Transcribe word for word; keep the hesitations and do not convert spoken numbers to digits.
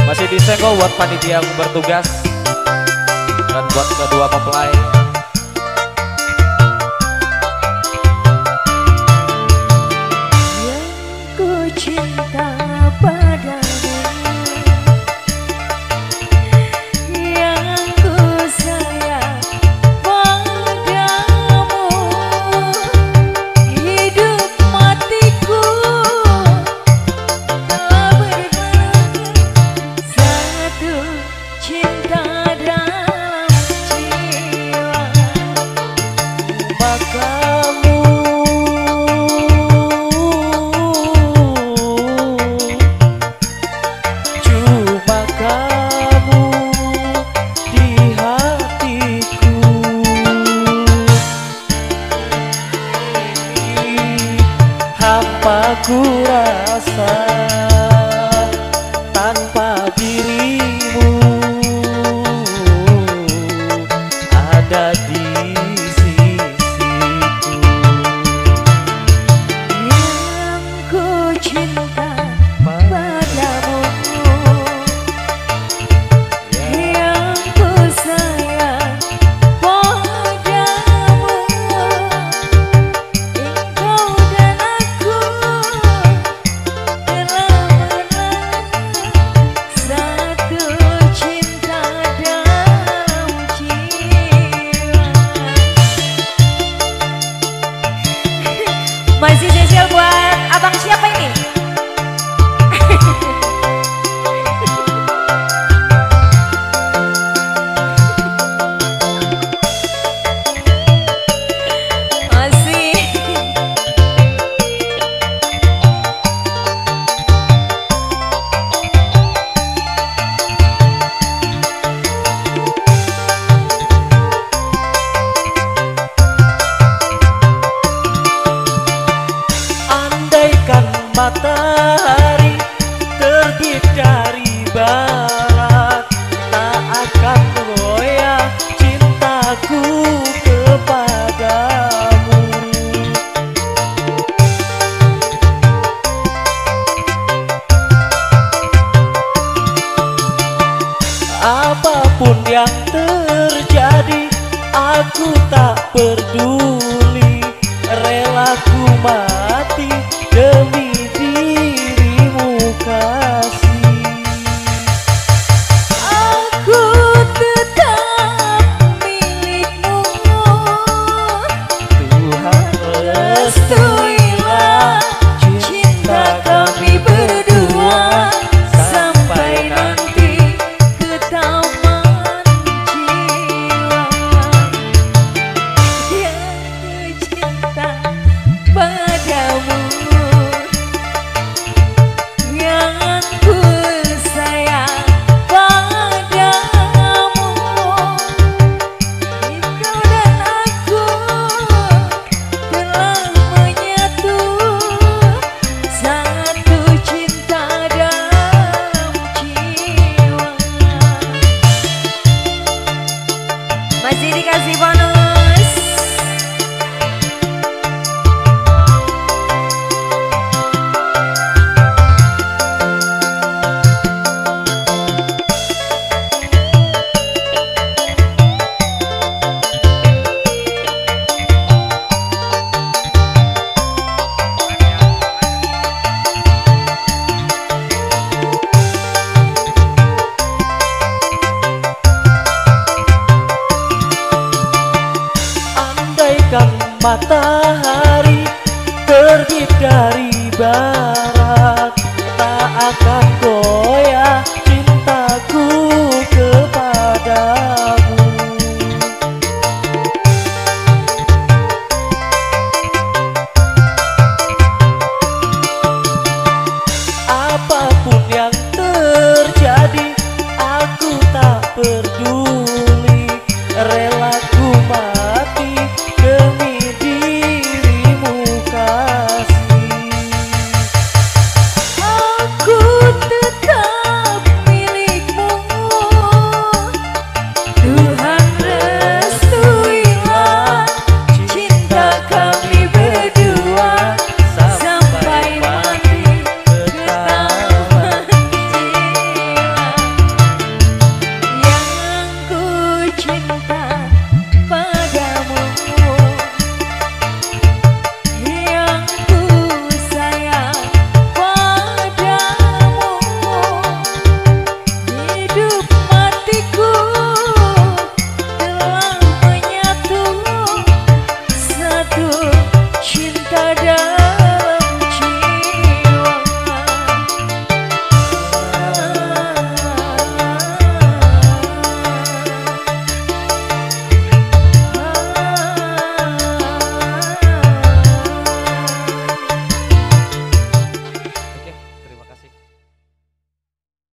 Masih disenggol buat panitia yang bertugas dan buat kedua mempelai. Yang ku cinta padamu, yang ku sayang padamu, hidup matiku tak bergerak, satu cinta dalam jiwa. Makamu cuma kamu di hatiku, hampa ku rasa tanpa dirimu ada di sisiku. Yang ku cinta padamu, yang ku sayang padamu, engkau dan aku telah menang, satu cinta dalam jiwa. Masih spesial buat abang siapa ini? Masih. Andaikan matahari terbit dari barat, tak akan goyah cintaku kepadamu. Apapun yang terjadi, aku tak peduli, rela ku mati